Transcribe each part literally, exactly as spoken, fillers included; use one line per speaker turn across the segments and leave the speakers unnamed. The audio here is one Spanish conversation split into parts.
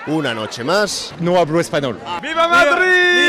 Una noche más.
No hablo español.
¡Viva Madrid!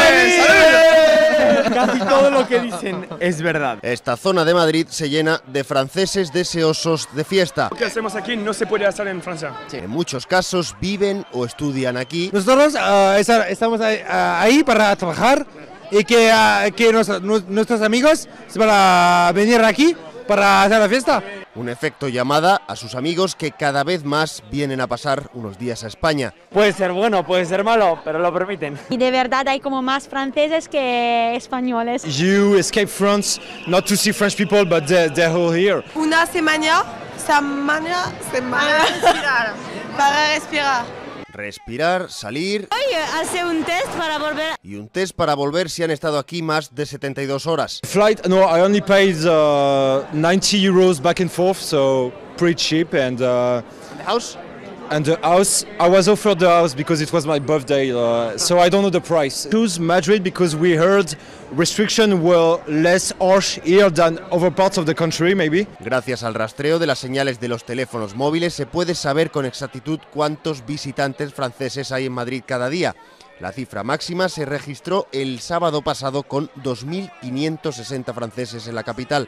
Casi todo lo que dicen es verdad.
Esta zona de Madrid se llena de franceses deseosos de fiesta.
Lo que hacemos aquí no se puede hacer en Francia.
En muchos casos viven o estudian aquí.
Nosotros uh, esa, estamos ahí, uh, ahí para trabajar y que, uh, que nos, nu, nuestros amigos se van a venir aquí para hacer la fiesta.
Un efecto llamada a sus amigos que cada vez más vienen a pasar unos días a España.
Puede ser bueno, puede ser malo, pero lo permiten.
Y de verdad hay como más franceses que españoles.
You escape France not to see French people, but they're, they're all here.
Una semana, semana, semana para respirar. Para respirar.
Respirar, salir.
Hoy hace un test para volver.
Y un test para volver si han estado aquí más de setenta y dos horas.
Flight, no, I only paid uh, ninety euros back and forth, so pretty cheap. And uh,
The house?
and the house, I was offered the house because it was my birthday, uh, so I don't know the price. Choose Madrid because we heard restrictions were less harsh here than other parts of the country, maybe.
Gracias al rastreo de las señales de los teléfonos móviles se puede saber con exactitud cuántos visitantes franceses hay en Madrid cada día. La cifra máxima se registró el sábado pasado con dos mil quinientos sesenta franceses en la capital.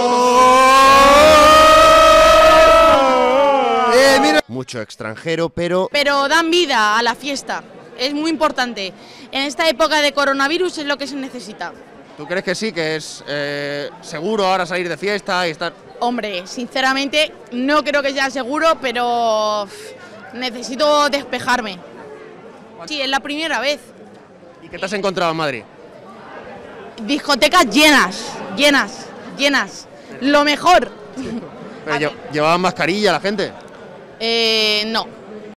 Eh, mira. Mucho extranjero, pero...
Pero dan vida a la fiesta. Es muy importante. En esta época de coronavirus es lo que se necesita.
¿Tú crees que sí, que es eh, seguro ahora salir de fiesta y estar...?
Hombre, sinceramente no creo que sea seguro, pero necesito despejarme. Sí, es la primera vez.
¿Y qué te has encontrado en Madrid?
Discotecas llenas, llenas, llenas. Lo mejor.
Pero lle- ¿Llevaban mascarilla la gente?
Eh, no.